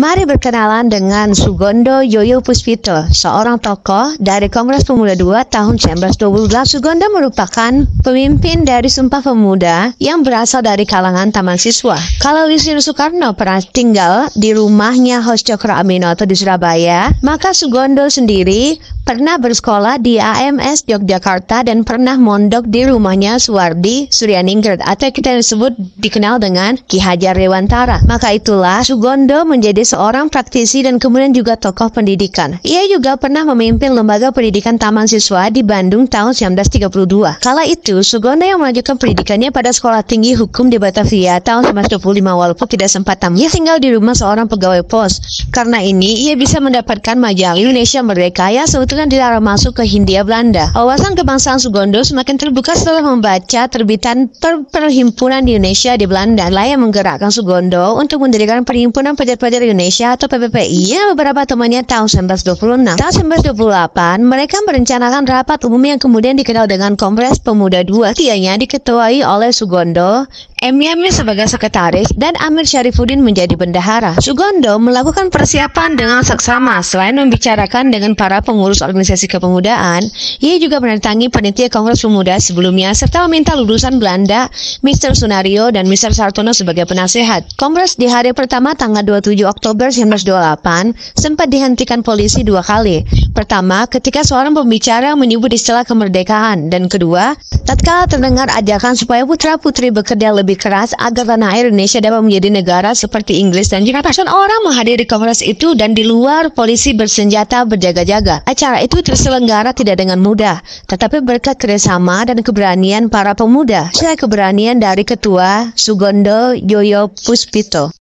Mari berkenalan dengan Sugondo Yoyo Puspito, seorang tokoh dari Kongres Pemuda II tahun 1912. Sugondo merupakan pemimpin dari Sumpah Pemuda yang berasal dari kalangan taman siswa. Kalau Wisnu Soekarno pernah tinggal di rumahnya Hos Cokro Aminoto di Surabaya, maka Sugondo sendiri pernah bersekolah di AMS Yogyakarta dan pernah mondok di rumahnya Suwardi Suryaningrat atau kita dikenal dengan Ki Hajar Dewantara. Maka itulah Sugondo menjadi seorang praktisi dan kemudian juga tokoh pendidikan. Ia juga pernah memimpin lembaga pendidikan taman siswa di Bandung tahun 1932. Kala itu Sugondo yang melanjutkan pendidikannya pada Sekolah Tinggi Hukum di Batavia tahun 1925 walaupun tidak sempat tamat. Ia tinggal di rumah seorang pegawai pos. Karena ini ia bisa mendapatkan majalah Indonesia Merdeka yang sebetulnya dilarang masuk ke Hindia Belanda. Wawasan kebangsaan Sugondo semakin terbuka setelah membaca terbitan Perhimpunan Indonesia di Belanda yang menggerakkan Sugondo untuk mendirikan Perhimpunan Pelajar-Pelajar Indonesia atau PPPI yang beberapa temannya tahun 1926. Tahun 1928 mereka merencanakan rapat umum yang kemudian dikenal dengan Kongres Pemuda II. Tianya diketuai oleh Sugondo, M. Yamin sebagai sekretaris, dan Amir Syarifuddin menjadi bendahara. Sugondo melakukan persiapan dengan seksama. Selain membicarakan dengan para pengurus organisasi kepemudaan, ia juga mendatangi panitia Kongres Pemuda sebelumnya serta meminta lulusan Belanda Mr. Sunario dan Mr. Sartono sebagai penasehat. Kongres di hari pertama tanggal 27 Oktober 1928 sempat dihentikan polisi dua kali. Pertama, ketika seorang pembicara menyebut istilah kemerdekaan, dan kedua, tatkala terdengar ajakan supaya putra-putri bekerja lebih keras agar tanah air Indonesia dapat menjadi negara seperti Inggris dan Jepang. Ratusan orang menghadiri kongres itu dan di luar polisi bersenjata berjaga-jaga. Acara itu terselenggara tidak dengan mudah, tetapi berkat kerjasama dan keberanian para pemuda. Saya keberanian dari Ketua Sugondo Yoyo Puspito.